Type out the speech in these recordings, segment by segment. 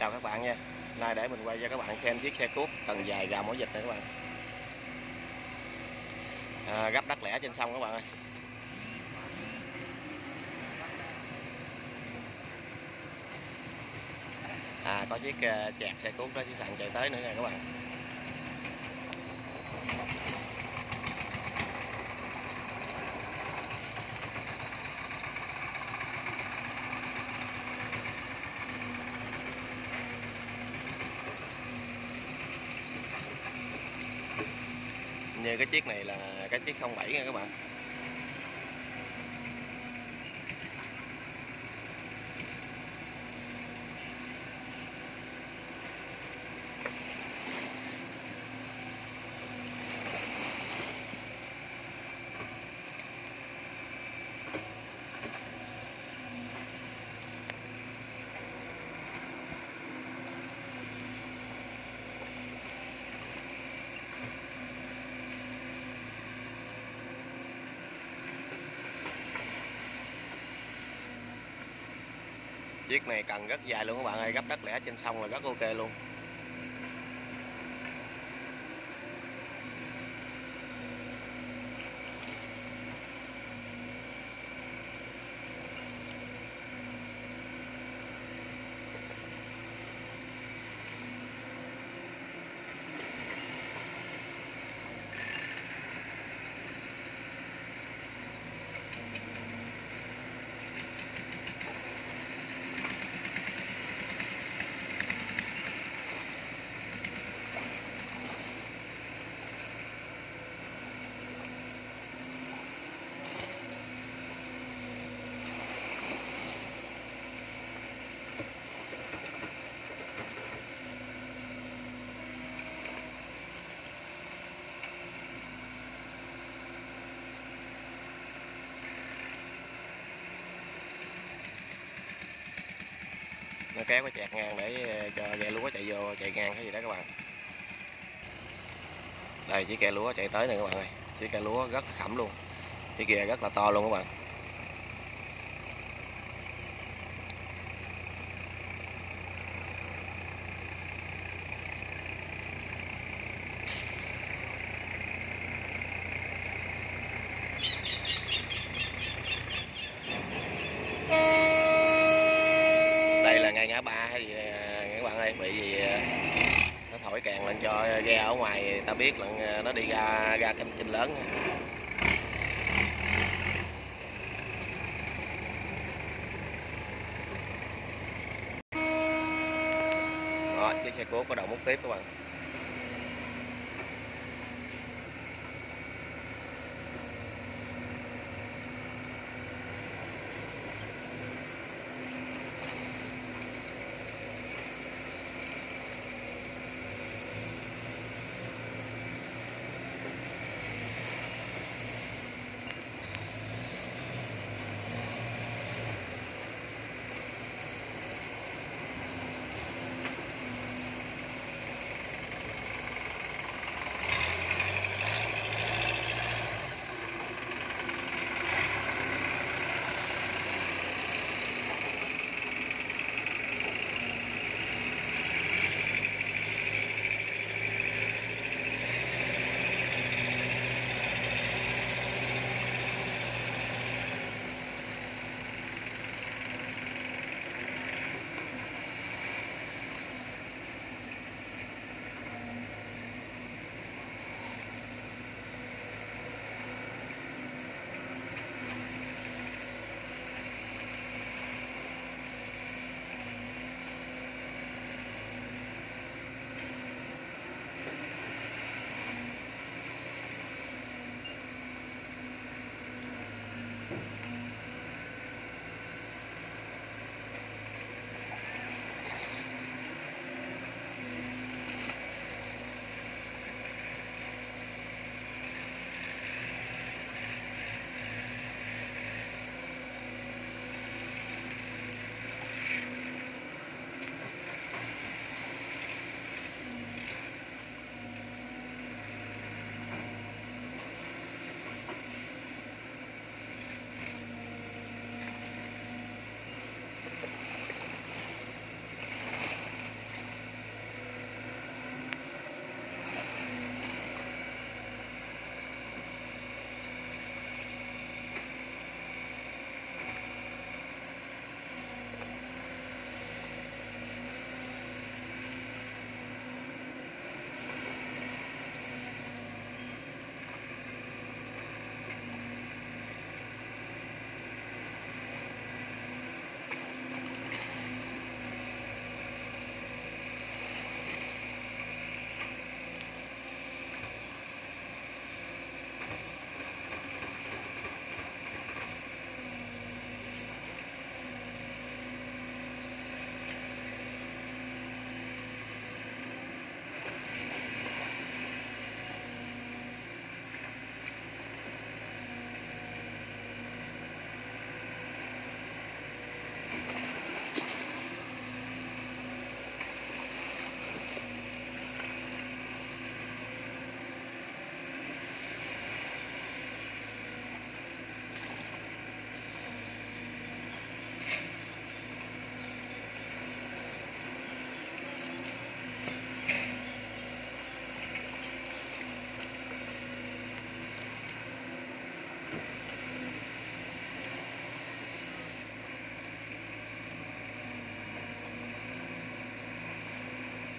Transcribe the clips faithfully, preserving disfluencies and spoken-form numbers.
Chào các bạn nha. Nay để mình quay cho các bạn xem chiếc xe cuốc cần dài gào mỏ vịt này các bạn. À, gấp đất lẻ trên sông các bạn ơi. À, có chiếc uh, chẹt xe cuốc đó chỉ sẵn chạy tới nữa nè các bạn. Như cái chiếc này là cái chiếc không bảy nha các bạn. Chiếc này cần rất dài luôn các bạn ơi, gấp đất lẻ trên sông là rất ok luôn. Nó kéo cái chẹt ngang để cho ghe lúa chạy vô, chạy ngang cái gì đó các bạn. Đây chiếc ghe lúa chạy tới này các bạn ơi. Chiếc ghe lúa rất khẩm luôn. Chiếc ghe rất là to luôn các bạn. Đây là ngay ngã ba hay gì các bạn ơi, bị gì nó thổi kèn lên cho ghe ở ngoài ta biết là nó đi ra ra kênh kênh lớn. Đó, chiếc xe cuốc có đầu múc tiếp các bạn.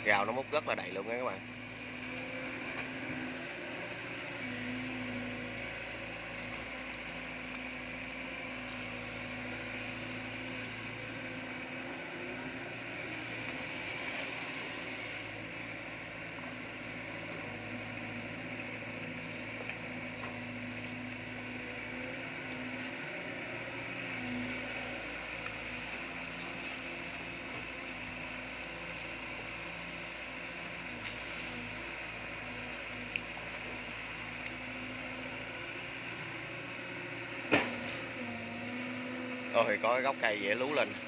Gào nó múc rất là đầy luôn nha các bạn. Ôi có cái gốc cây dễ lú lên.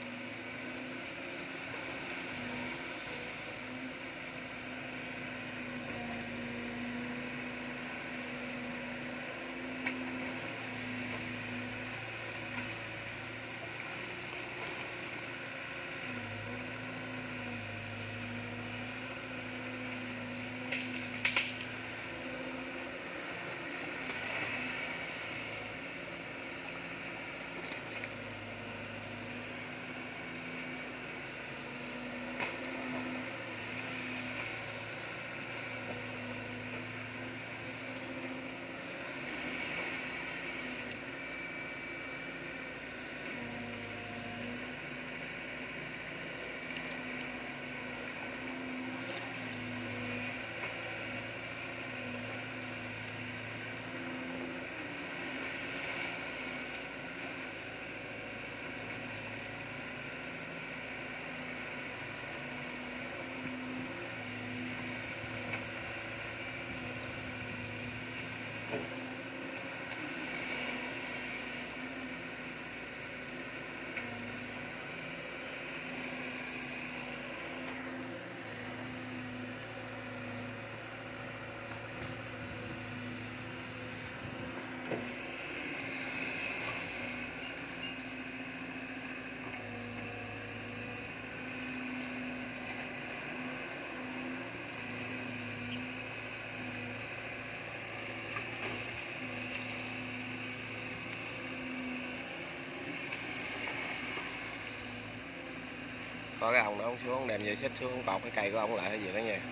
Có cái ông đó ông xuống đem dây xích xuống ông cột cái cây của ông lại hay gì đó nha.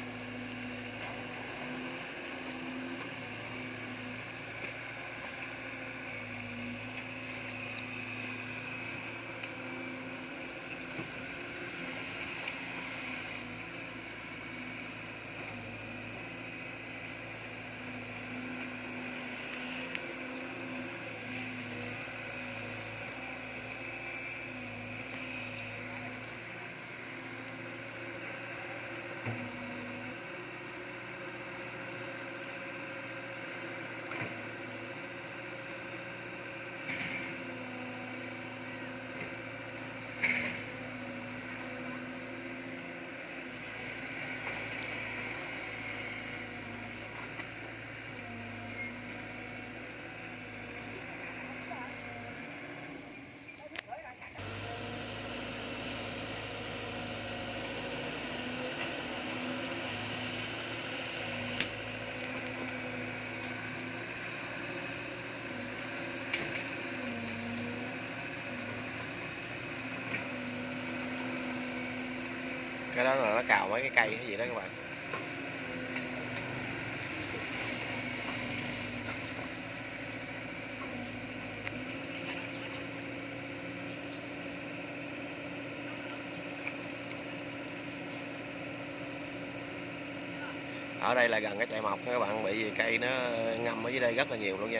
Cái đó là nó cào mấy cái cây hay gì đó các bạn. Ở đây là gần cái chại mọc các bạn, bị cây nó ngâm ở dưới đây rất là nhiều luôn nha.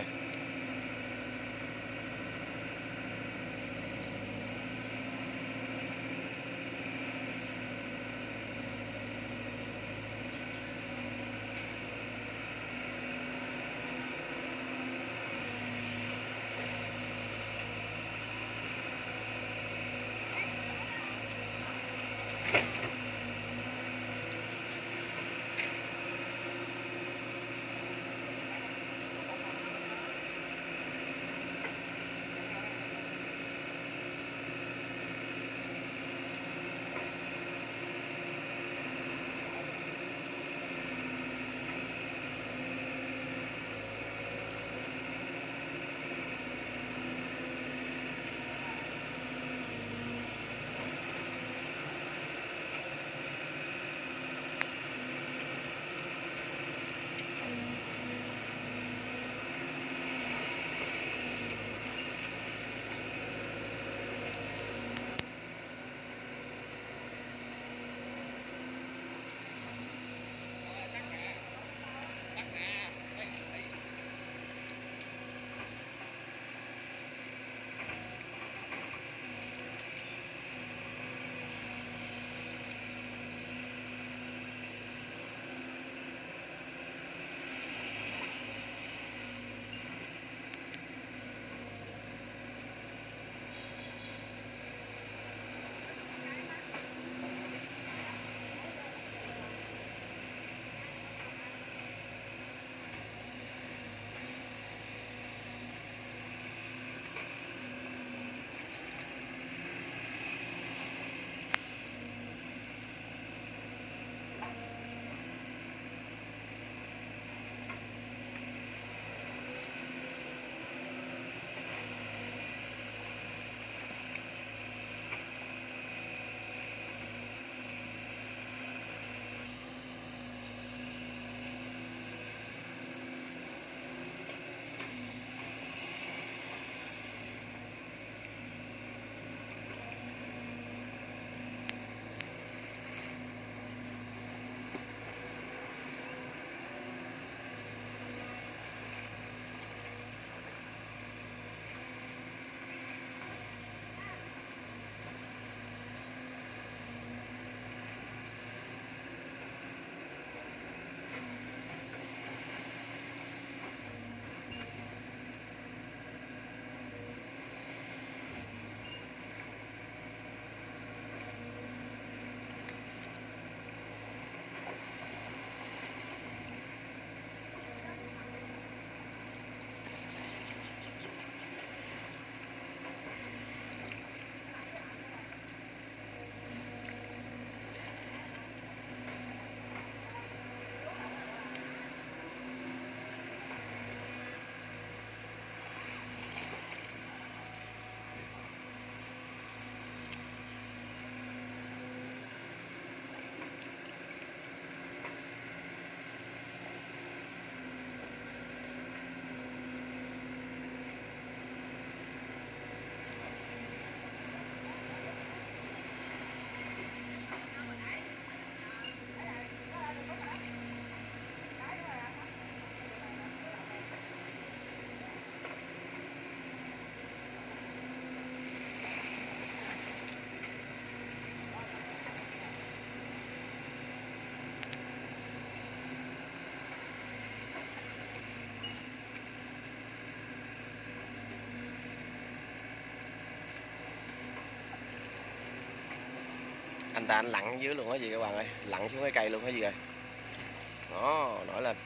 anh ta anh lặn dưới luôn á gì các bạn ơi, lặn xuống cái cây luôn hả gì rồi. Đó, nổi lên.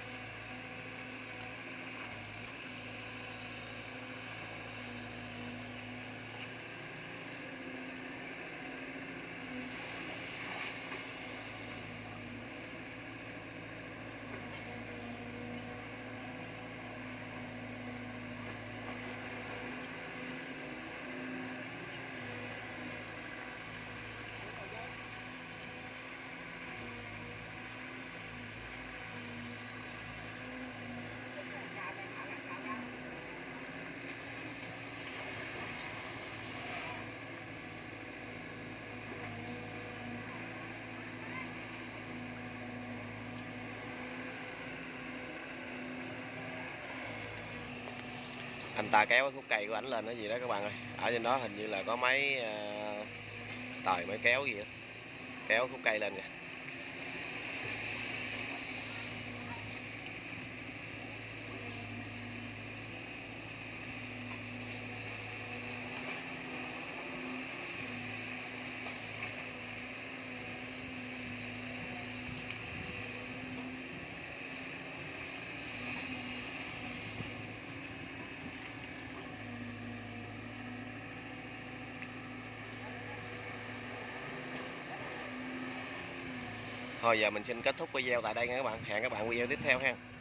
Anh ta kéo cái khúc cây của ảnh lên cái gì đó các bạn ơi, ở trên đó hình như là có mấy uh, tời mới kéo gì đó. Kéo khúc cây lên kìa. Thôi giờ mình xin kết thúc video tại đây nha các bạn. Hẹn các bạn video tiếp theo ha.